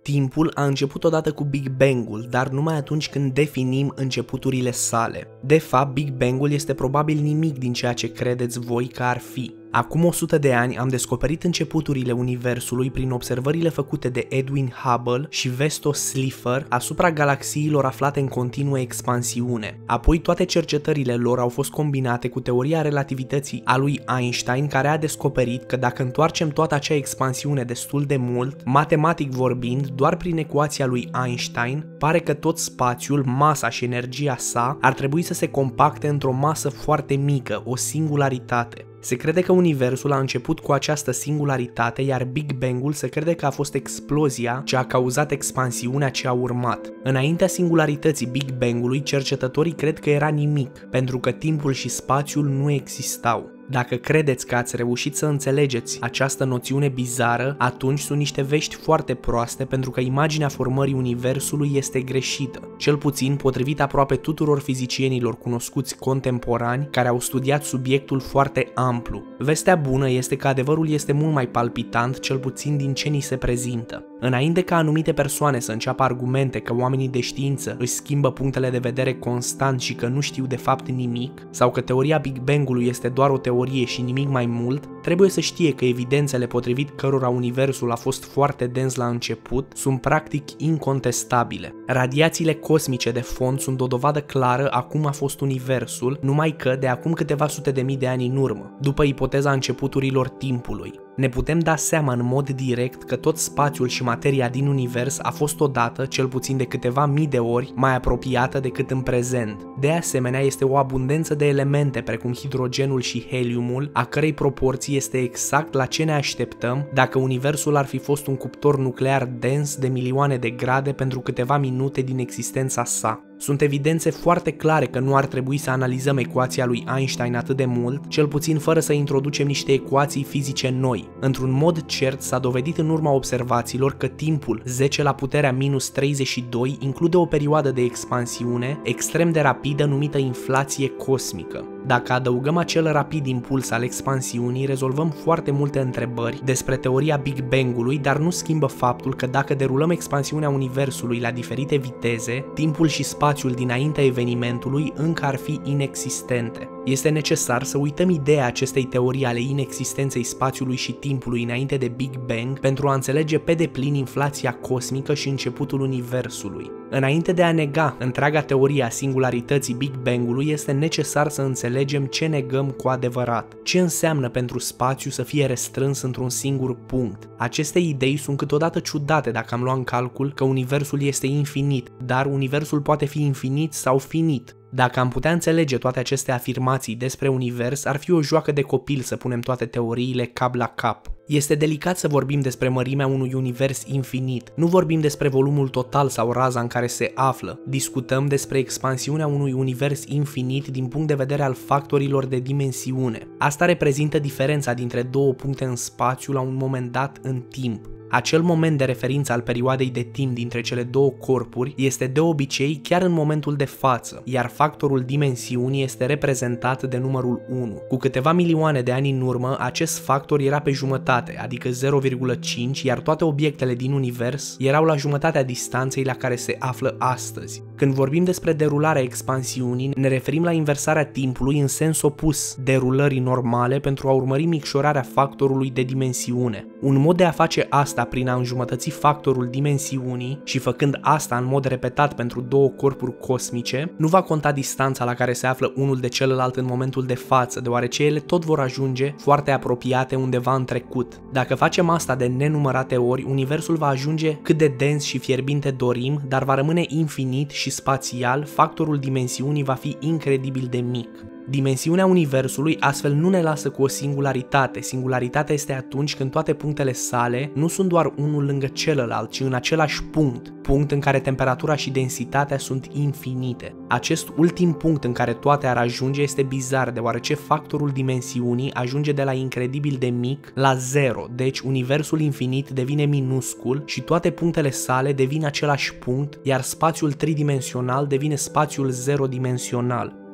Timpul a început odată cu Big Bang-ul, dar numai atunci când definim începuturile sale. De fapt, Big Bang-ul este probabil nimic din ceea ce credeți voi că ar fi. Acum 100 de ani am descoperit începuturile universului prin observările făcute de Edwin Hubble și Vesto Slipher asupra galaxiilor aflate în continuă expansiune. Apoi toate cercetările lor au fost combinate cu teoria relativității a lui Einstein, care a descoperit că dacă întoarcem toată acea expansiune destul de mult, matematic vorbind, doar prin ecuația lui Einstein, pare că tot spațiul, masa și energia sa ar trebui să se compacte într-o masă foarte mică, o singularitate. Se crede că universul a început cu această singularitate, iar Big Bang-ul se crede că a fost explozia ce a cauzat expansiunea ce a urmat. Înaintea singularității Big Bang-ului, cercetătorii cred că era nimic, pentru că timpul și spațiul nu existau. Dacă credeți că ați reușit să înțelegeți această noțiune bizară, atunci sunt niște vești foarte proaste, pentru că imaginea formării universului este greșită, cel puțin potrivit aproape tuturor fizicienilor cunoscuți contemporani care au studiat subiectul foarte amplu. Vestea bună este că adevărul este mult mai palpitant, cel puțin din ce ni se prezintă. Înainte ca anumite persoane să înceapă argumente că oamenii de știință își schimbă punctele de vedere constant și că nu știu de fapt nimic, sau că teoria Big Bang-ului este doar o teorie și nimic mai mult, trebuie să știe că evidențele potrivit cărora universul a fost foarte dens la început sunt practic incontestabile. Radiațiile cosmice de fond sunt o dovadă clară a cum a fost universul, numai că de acum câteva sute de mii de ani în urmă, după ipoteza începuturilor timpului. Ne putem da seama în mod direct că tot spațiul și materia din univers a fost odată, cel puțin de câteva mii de ori, mai apropiată decât în prezent. De asemenea, este o abundență de elemente precum hidrogenul și heliumul, a cărei proporție este exact la ce ne așteptăm dacă universul ar fi fost un cuptor nuclear dens de milioane de grade pentru câteva minute din existența sa. Sunt evidențe foarte clare că nu ar trebui să analizăm ecuația lui Einstein atât de mult, cel puțin fără să introducem niște ecuații fizice noi. Într-un mod cert s-a dovedit în urma observațiilor că timpul 10 la puterea minus 32 include o perioadă de expansiune extrem de rapidă numită inflație cosmică. Dacă adăugăm acel rapid impuls al expansiunii, rezolvăm foarte multe întrebări despre teoria Big Bang-ului, dar nu schimbă faptul că dacă derulăm expansiunea universului la diferite viteze, timpul și spațiul dinaintea evenimentului încă ar fi inexistente. Este necesar să uităm ideea acestei teorii ale inexistenței spațiului și timpului înainte de Big Bang pentru a înțelege pe deplin inflația cosmică și începutul universului. Înainte de a nega întreaga teorie a singularității Big Bang-ului, este necesar să înțelegem ce negăm cu adevărat. Ce înseamnă pentru spațiu să fie restrâns într-un singur punct? Aceste idei sunt câteodată ciudate dacă am luat în calcul că universul este infinit, dar universul poate fi infinit sau finit. Dacă am putea înțelege toate aceste afirmații despre univers, ar fi o joacă de copil să punem toate teoriile cap la cap. Este delicat să vorbim despre mărimea unui univers infinit. Nu vorbim despre volumul total sau raza în care se află. Discutăm despre expansiunea unui univers infinit din punct de vedere al factorilor de dimensiune. Asta reprezintă diferența dintre două puncte în spațiu la un moment dat în timp. Acel moment de referință al perioadei de timp dintre cele două corpuri este de obicei chiar în momentul de față, iar factorul dimensiunii este reprezentat de numărul 1. Cu câteva milioane de ani în urmă, acest factor era pe jumătate, adică 0,5, iar toate obiectele din univers erau la jumătatea distanței la care se află astăzi. Când vorbim despre derularea expansiunii, ne referim la inversarea timpului în sens opus derulării normale pentru a urmări micșorarea factorului de dimensiune. Un mod de a face asta prin a înjumătăți factorul dimensiunii și făcând asta în mod repetat pentru două corpuri cosmice, nu va conta distanța la care se află unul de celălalt în momentul de față, deoarece ele tot vor ajunge foarte apropiate undeva în trecut. Dacă facem asta de nenumărate ori, universul va ajunge cât de dens și fierbinte dorim, dar va rămâne infinit și spațial, factorul dimensiunii va fi incredibil de mic. Dimensiunea universului astfel nu ne lasă cu o singularitate. Singularitatea este atunci când toate punctele sale nu sunt doar unul lângă celălalt, ci în același punct în care temperatura și densitatea sunt infinite. Acest ultim punct în care toate ar ajunge este bizar, deoarece factorul dimensiunii ajunge de la incredibil de mic la 0, deci universul infinit devine minuscul și toate punctele sale devin același punct, iar spațiul tridimensional devine spațiul zero-dimensional.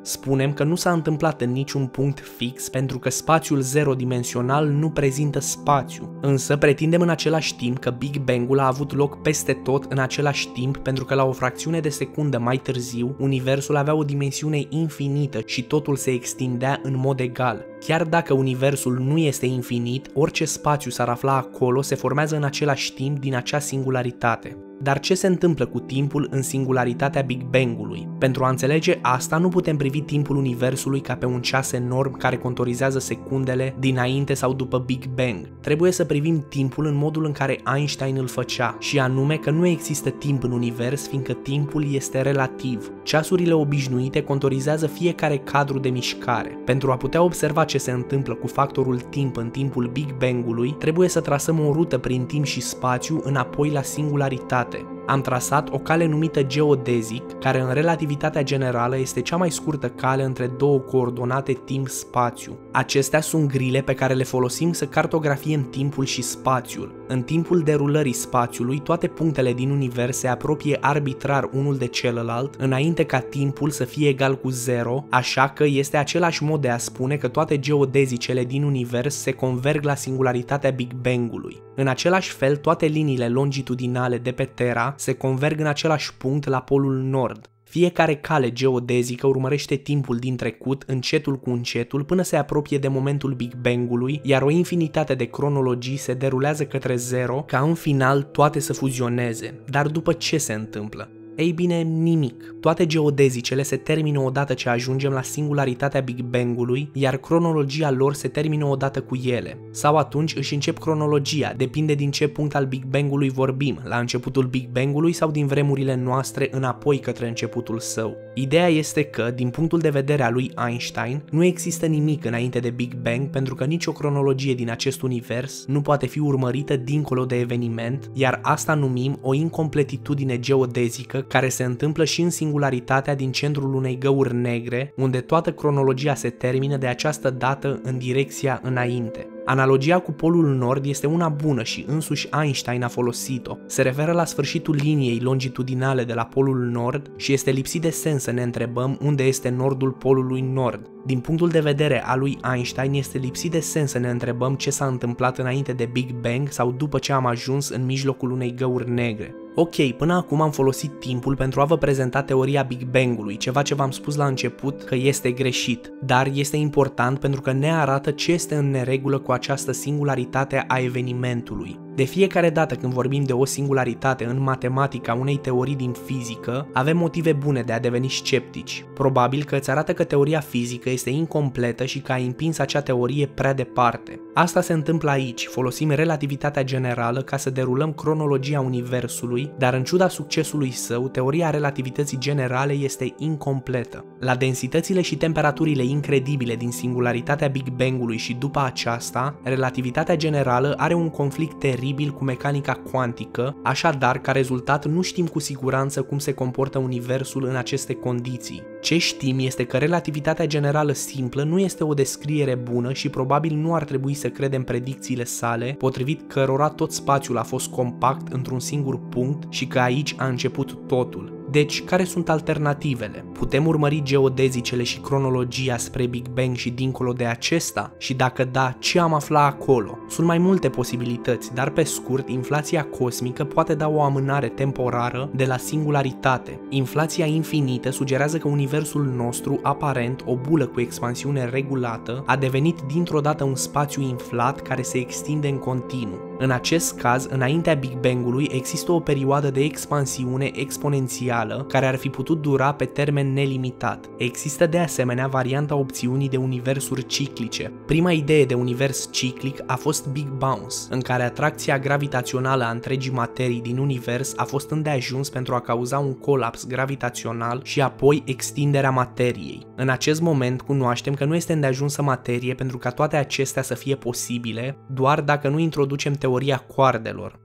Spunem că nu s-a întâmplat în niciun punct fix pentru că spațiul zero-dimensional nu prezintă spațiu, însă pretindem în același timp că Big Bang-ul a avut loc peste tot în același timp pentru că la o fracțiune de secundă mai târziu, universul avea o dimensiune infinită și totul se extindea în mod egal. Chiar dacă universul nu este infinit, orice spațiu s-ar afla acolo se formează în același timp din acea singularitate. Dar ce se întâmplă cu timpul în singularitatea Big Bang-ului? Pentru a înțelege asta, nu putem privi timpul universului ca pe un ceas enorm care contorizează secundele dinainte sau după Big Bang. Trebuie să privim timpul în modul în care Einstein îl făcea, și anume că nu există timp în univers, fiindcă timpul este relativ. Ceasurile obișnuite contorizează fiecare cadru de mișcare. Pentru a putea observa ce se întâmplă cu factorul timp în timpul Big Bang-ului, trebuie să trasăm o rută prin timp și spațiu înapoi la singularitate. Am trasat o cale numită geodezic, care în relativitatea generală este cea mai scurtă cale între două coordonate timp-spațiu. Acestea sunt grile pe care le folosim să cartografiem timpul și spațiul. În timpul derulării spațiului, toate punctele din univers se apropie arbitrar unul de celălalt, înainte ca timpul să fie egal cu 0, așa că este același mod de a spune că toate geodezicele din univers se converg la singularitatea Big Bang-ului. În același fel, toate liniile longitudinale de pe Terra se converg în același punct la polul nord. Fiecare cale geodezică urmărește timpul din trecut încetul cu încetul până se apropie de momentul Big Bang-ului, iar o infinitate de cronologii se derulează către 0 ca în final toate să fuzioneze. Dar după ce se întâmplă? Ei bine, nimic. Toate geodezicele se termină odată ce ajungem la singularitatea Big Bang-ului, iar cronologia lor se termină odată cu ele. Sau atunci își încep cronologia, depinde din ce punct al Big Bang-ului vorbim, la începutul Big Bang-ului sau din vremurile noastre înapoi către începutul său. Ideea este că, din punctul de vedere al lui Einstein, nu există nimic înainte de Big Bang pentru că nicio cronologie din acest univers nu poate fi urmărită dincolo de eveniment, iar asta numim o incompletitudine geodezică care se întâmplă și în singularitatea din centrul unei găuri negre, unde toată cronologia se termină de această dată în direcția înainte. Analogia cu polul nord este una bună și însuși Einstein a folosit-o. Se referă la sfârșitul liniei longitudinale de la polul nord și este lipsit de sens să ne întrebăm unde este nordul polului nord. Din punctul de vedere al lui Einstein este lipsit de sens să ne întrebăm ce s-a întâmplat înainte de Big Bang sau după ce am ajuns în mijlocul unei găuri negre. Ok, până acum am folosit timpul pentru a vă prezenta teoria Big Bang-ului, ceva ce v-am spus la început că este greșit, dar este important pentru că ne arată ce este în neregulă cu această singularitate a evenimentului. De fiecare dată când vorbim de o singularitate în matematica unei teorii din fizică, avem motive bune de a deveni sceptici. Probabil că îți arată că teoria fizică este incompletă și că ai împins acea teorie prea departe. Asta se întâmplă aici, folosim relativitatea generală ca să derulăm cronologia universului, dar în ciuda succesului său, teoria relativității generale este incompletă. La densitățile și temperaturile incredibile din singularitatea Big Bang-ului și după aceasta, relativitatea generală are un conflict teribil cu mecanica cuantică, așadar, ca rezultat, nu știm cu siguranță cum se comportă universul în aceste condiții. Ce știm este că relativitatea generală simplă nu este o descriere bună și probabil nu ar trebui să credem predicțiile sale, potrivit cărora tot spațiul a fost compact într-un singur punct și că aici a început totul. Deci, care sunt alternativele? Putem urmări geodezicele și cronologia spre Big Bang și dincolo de acesta? Și dacă da, ce am aflat acolo? Sunt mai multe posibilități, dar pe scurt, inflația cosmică poate da o amânare temporară de la singularitate. Inflația infinită sugerează că universul nostru, aparent o bulă cu expansiune regulată, a devenit dintr-o dată un spațiu inflat care se extinde în continuu. În acest caz, înaintea Big Bang-ului există o perioadă de expansiune exponențială care ar fi putut dura pe termen nelimitat. Există de asemenea varianta opțiunii de universuri ciclice. Prima idee de univers ciclic a fost Big Bounce, în care atracția gravitațională a întregii materii din univers a fost îndeajuns pentru a cauza un colaps gravitațional și apoi extinderea materiei. În acest moment cunoaștem că nu este îndeajunsă materie pentru ca toate acestea să fie posibile, doar dacă nu introducem teoria coardelor.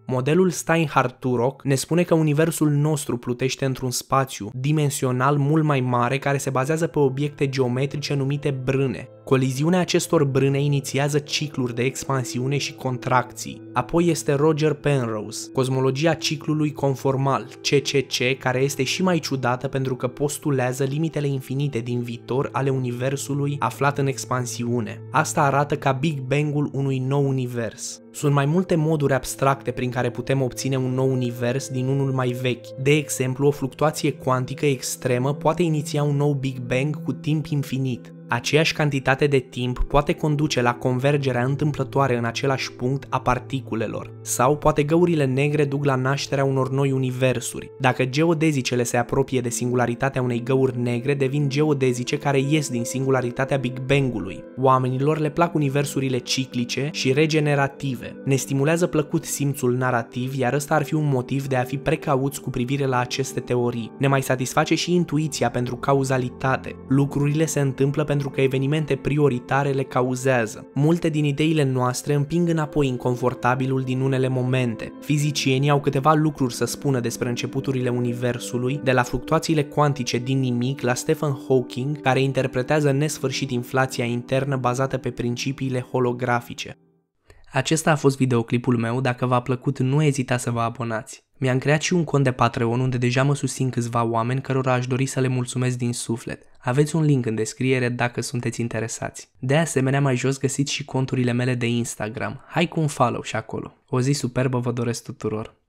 Modelul Steinhardt-Turok ne spune că universul nostru plutește într-un spațiu dimensional mult mai mare care se bazează pe obiecte geometrice numite brâne. Coliziunea acestor brâne inițiază cicluri de expansiune și contracții. Apoi este Roger Penrose, cosmologia ciclului conformal, CCC, care este și mai ciudată pentru că postulează limitele infinite din viitor ale universului aflat în expansiune. Asta arată ca Big Bang-ul unui nou univers. Sunt mai multe moduri abstracte prin care putem obține un nou univers din unul mai vechi. De exemplu, o fluctuație cuantică extremă poate iniția un nou Big Bang cu timp infinit. Aceeași cantitate de timp poate conduce la convergerea întâmplătoare în același punct a particulelor. Sau poate găurile negre duc la nașterea unor noi universuri. Dacă geodezicele se apropie de singularitatea unei găuri negre, devin geodezice care ies din singularitatea Big Bang-ului. Oamenilor le plac universurile ciclice și regenerative. Ne stimulează plăcut simțul narativ, iar ăsta ar fi un motiv de a fi precauți cu privire la aceste teorii. Ne mai satisface și intuiția pentru cauzalitate. Lucrurile se întâmplă pentru că evenimente prioritare le cauzează. Multe din ideile noastre împing înapoi inconfortabilul din unele momente. Fizicienii au câteva lucruri să spună despre începuturile universului, de la fluctuațiile cuantice din nimic la Stephen Hawking, care interpretează nesfârșit inflația internă bazată pe principiile holografice. Acesta a fost videoclipul meu, dacă v-a plăcut nu ezitați să vă abonați. Mi-am creat și un cont de Patreon unde deja mă susțin câțiva oameni cărora aș dori să le mulțumesc din suflet. Aveți un link în descriere dacă sunteți interesați. De asemenea, mai jos găsiți și conturile mele de Instagram. Hai cu un follow și acolo. O zi superbă vă doresc tuturor!